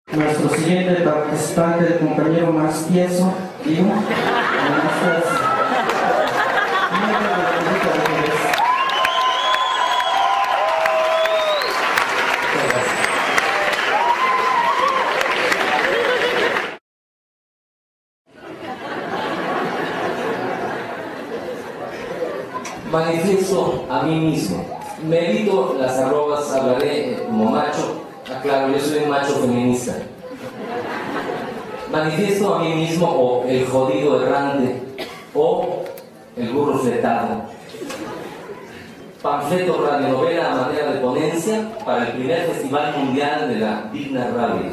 Nuestro siguiente participante, el compañero más tieso, Diego. Manifiesto a mí mismo. Me evito las arrobas, hablaré como macho. Aclaro, yo soy un macho feminista. Manifiesto a mí mismo, o el jodido errante, o el burro fletado. Panfleto radionovela a manera de ponencia para el primer Festival Mundial de la Digna Radio.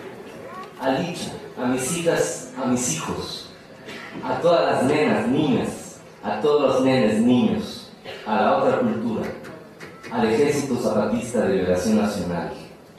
A Licha, a mis hijas, a mis hijos, a todas las nenas, niñas, a todos los nenes, niños, a la otra cultura, al Ejército Zapatista de Liberación Nacional.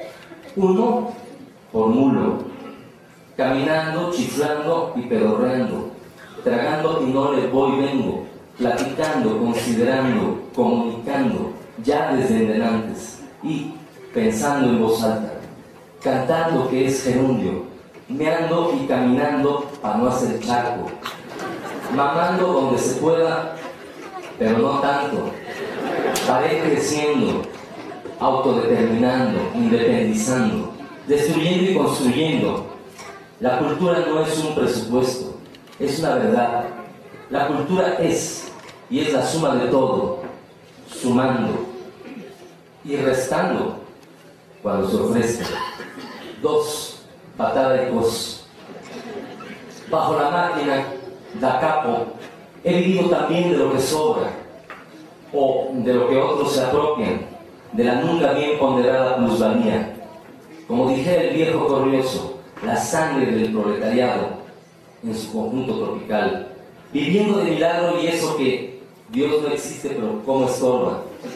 Uno por mulo, caminando, chiflando y pedorreando, tragando y no le voy vengo, platicando, considerando, comunicando, ya desde antes, y pensando en voz alta, cantando que es gerundio, meando y caminando para no hacer charco, mamando donde se pueda, pero no tanto, paré creciendo, autodeterminando, independizando, destruyendo y construyendo. La cultura no es un presupuesto, es una verdad. La cultura es, y es la suma de todo, sumando y restando cuando se ofrezca. 2, patada de cos. Bajo la máquina, da capo, he vivido también de lo que sobra, o de lo que otros se apropian, de la nunca bien ponderada plusvalía. Como dijera el viejo Corrioso, la sangre del proletariado en su conjunto tropical, viviendo de milagro y eso que Dios no existe, pero cómo estorba.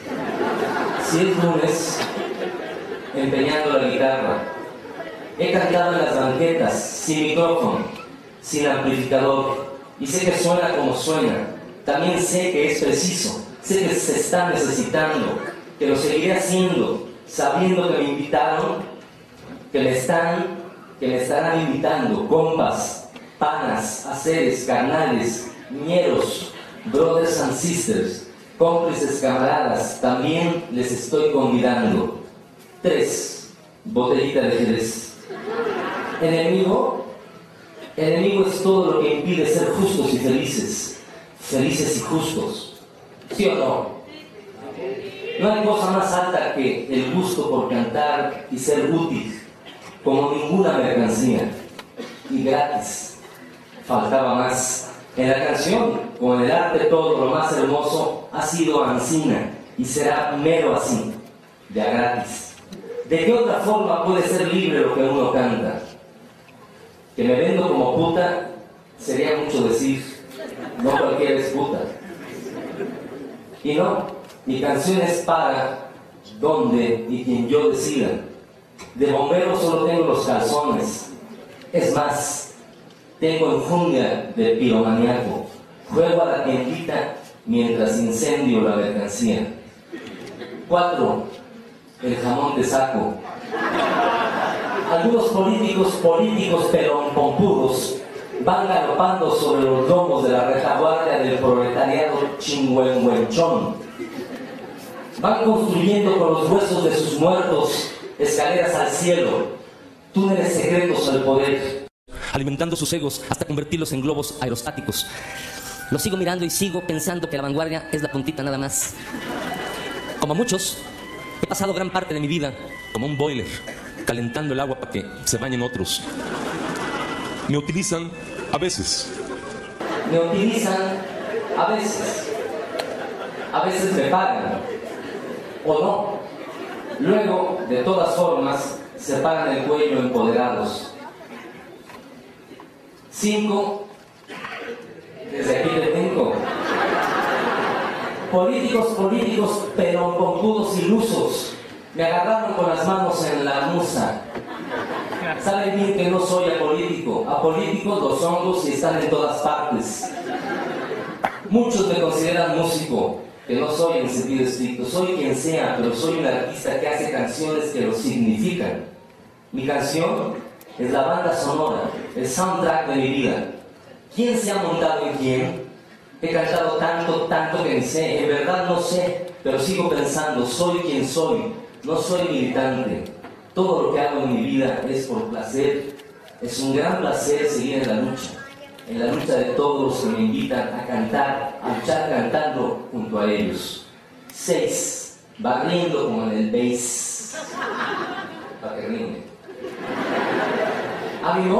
Si es lunes, empeñando la guitarra, he cantado en las banquetas, sin micrófono, sin amplificador, y sé que suena como suena. También sé que es preciso, sé que se está necesitando, que lo seguiré haciendo, sabiendo que me invitaron, que me estarán invitando, compas, panas, haceres, carnales, ñeros, brothers and sisters, cómplices, camaradas, también les estoy convidando. 3, botellita de Jerez. Enemigo es todo lo que impide ser justos y felices, felices y justos. ¿Sí o no? No hay cosa más alta que el gusto por cantar y ser útil, como ninguna mercancía, y gratis. Faltaba más. En la canción, como en el arte todo, lo más hermoso ha sido ansina, y será mero así, de a gratis. ¿De qué otra forma puede ser libre lo que uno canta? Que me vendo como puta, sería mucho decir, no cualquiera es puta. Y no, mi canción es para, donde y quien yo decida. De bombero solo tengo los calzones. Es más, tengo enjundia de piromaniaco. Juego a la tiendita mientras incendio la mercancía. 4, el jamón de saco. Algunos políticos pero pompudos van galopando sobre los lomos de la retaguardia del proletariado chingüengüenchón. Van construyendo con los huesos de sus muertos escaleras al cielo, túneles secretos al poder, alimentando sus egos hasta convertirlos en globos aerostáticos. Los sigo mirando y sigo pensando que la vanguardia es la puntita nada más. Como muchos, he pasado gran parte de mi vida como un boiler, calentando el agua para que se bañen otros. Me utilizan a veces. Me utilizan a veces. A veces me pagan. O no. Luego, de todas formas, se pagan el cuello empoderados. 5. Desde aquí te tengo. Políticos, pero pompudos ilusos. Me agarraron con las manos en la musa. Saben bien que no soy apolítico. Apolíticos los hongos y están en todas partes. Muchos me consideran músico, que no soy en sentido estricto. Soy quien sea, pero soy un artista que hace canciones que lo significan. Mi canción es la banda sonora, el soundtrack de mi vida. ¿Quién se ha montado en quién? He cantado tanto que ni sé. En verdad no sé, pero sigo pensando, soy quien soy. No soy militante. Todo lo que hago en mi vida es por placer. Es un gran placer seguir en la lucha de todos los que me invitan a cantar, a luchar cantando junto a ellos. 6. Barriendo como en el bass. Para que rime. A mi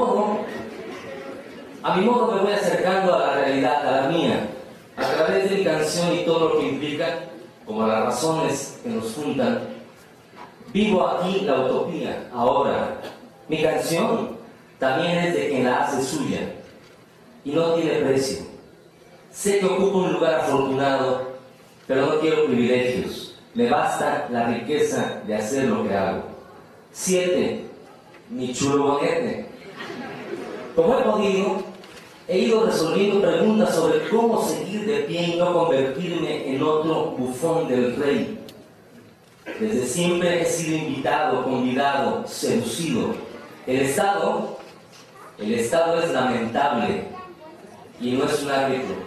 modo me voy acercando a la realidad, a la mía, a través de mi canción y todo lo que implica, como las razones que nos juntan. Vivo aquí la utopía, ahora. Mi canción también es de quien la hace suya y no tiene precio. Sé que ocupo un lugar afortunado, pero no quiero privilegios. Me basta la riqueza de hacer lo que hago. 7. Mi chulo bonete. Como he podido, he ido resolviendo preguntas sobre cómo seguir de pie y no convertirme en otro bufón del rey. Desde siempre he sido invitado, convidado, seducido. El Estado es lamentable y no es un árbitro.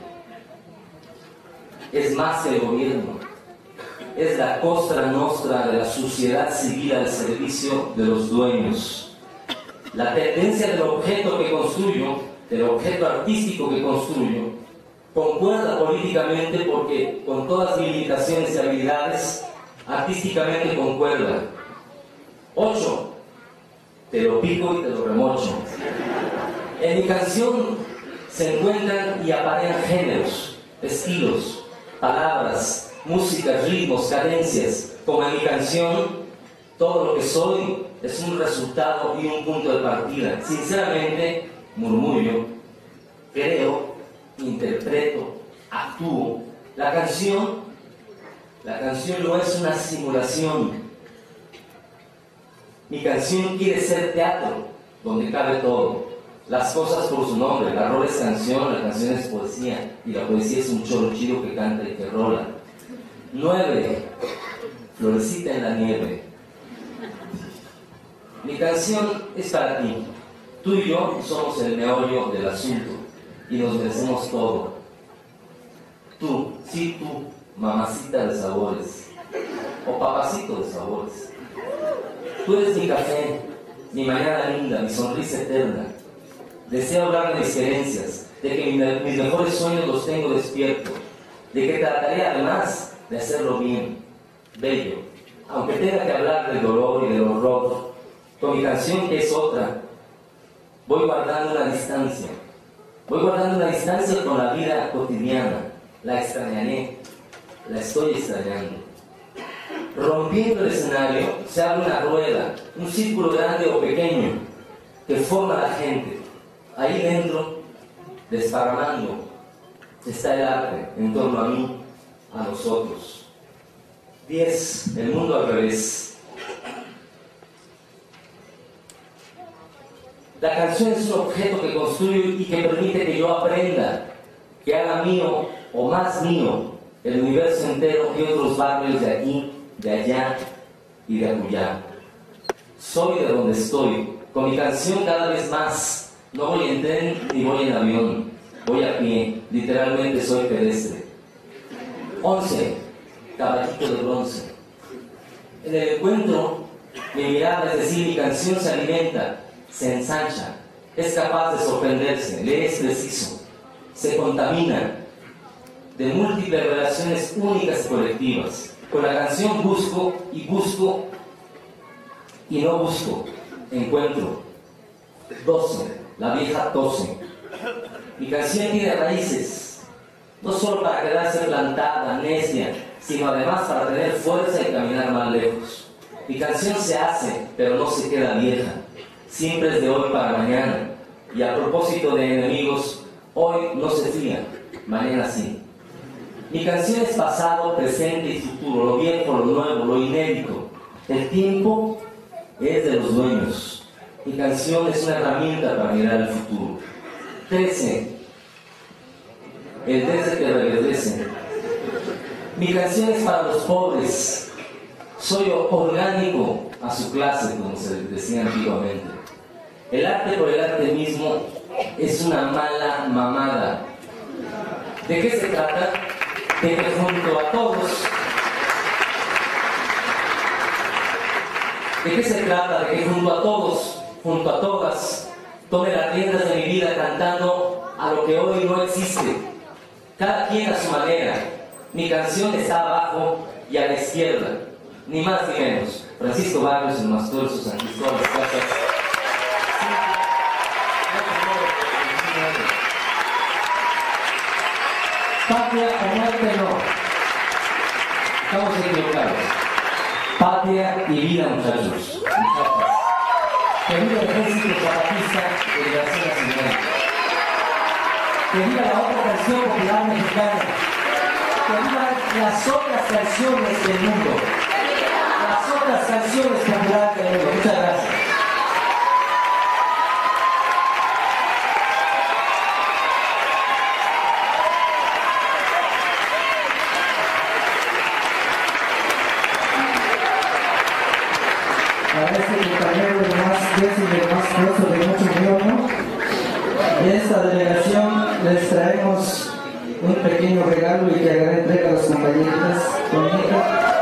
Es más que el gobierno. Es la Cosa Nostra de la sociedad civil al servicio de los dueños. La tendencia del objeto que construyo, del objeto artístico que construyo, concuerda políticamente porque con todas mis limitaciones y habilidades, artísticamente concuerda. 8. Te lo pico y te lo remocho. En mi canción se encuentran y aparean géneros, estilos, palabras, músicas, ritmos, cadencias. Como en mi canción, todo lo que soy es un resultado y un punto de partida. Sinceramente, murmullo, creo, interpreto, actúo. La canción no es una simulación. Mi canción quiere ser teatro, donde cabe todo. Las cosas por su nombre. La rola es canción, la canción es poesía, y la poesía es un cholo chido que canta y que rola. 9. Florecita en la nieve. Mi canción es para ti. Tú y yo somos el meollo del asunto y nos merecemos todo. Tú, sí tú, mamacita de sabores, o papacito de sabores. Tú eres mi café, mi mañana linda, mi sonrisa eterna. Deseo hablar de mis creencias, de que mis mejores sueños los tengo despierto, de que trataré además de hacerlo bien, bello, aunque tenga que hablar del dolor y del horror. Con mi canción, que es otra, voy guardando una distancia con la vida cotidiana. La extrañaré, la estoy extrañando. Rompiendo el escenario, se abre una rueda, un círculo grande o pequeño, que forma la gente. Ahí dentro, desparramando, está el arte en torno a mí, a nosotros. 10. El mundo al revés. La canción es un objeto que construyo y que permite que yo aprenda, que haga mío o más mío el universo entero y otros barrios de aquí, de allá y de acullá. Soy de donde estoy. Con mi canción cada vez más. No voy en tren ni voy en avión. Voy a pie. Literalmente soy pedestre. 11. Caballito de bronce. En el encuentro, mi mirada, es decir, mi canción se alimenta, se ensancha, es capaz de sorprenderse, le es preciso, se contamina de múltiples relaciones únicas y colectivas. Con la canción busco y no busco, encuentro. 12. La vieja tose. Mi canción tiene raíces, no solo para quedarse plantada, necia, sino además para tener fuerza y caminar más lejos. Mi canción se hace, pero no se queda vieja. Siempre es de hoy para mañana. Y a propósito de enemigos, hoy no se fía, mañana sí. Mi canción es pasado, presente y futuro, lo viejo, lo nuevo, lo inédito. El tiempo es de los dueños. Mi canción es una herramienta para mirar al futuro. 13. El desde que reverdece. Mi canción es para los pobres. Soy orgánico a su clase, como se decía antiguamente. El arte por el arte mismo es una mala mamada. ¿De qué se trata? De que junto a todos... ¿De qué se trata? De que junto a todos, junto a todas, tome las riendas de mi vida cantando a lo que hoy no existe. Cada quien a su manera. Mi canción está abajo y a la izquierda. Ni más ni menos. Francisco Barrios, el Mastorzo, San Cristóbal, las Casas. Patria o muerte no. Estamos equivocados. Patria y vida, muchachos. Que viva el ejército zapatista de Liberación Nacional. Que viva la otra canción popular mexicana. Que vivan las otras canciones del mundo. Las otras canciones populares del mundo. Muchas gracias. A este compañero de más peso y de más fuerza de mucho millón, de esta delegación les traemos un pequeño regalo y que hagan entrega a las compañeritas con hija.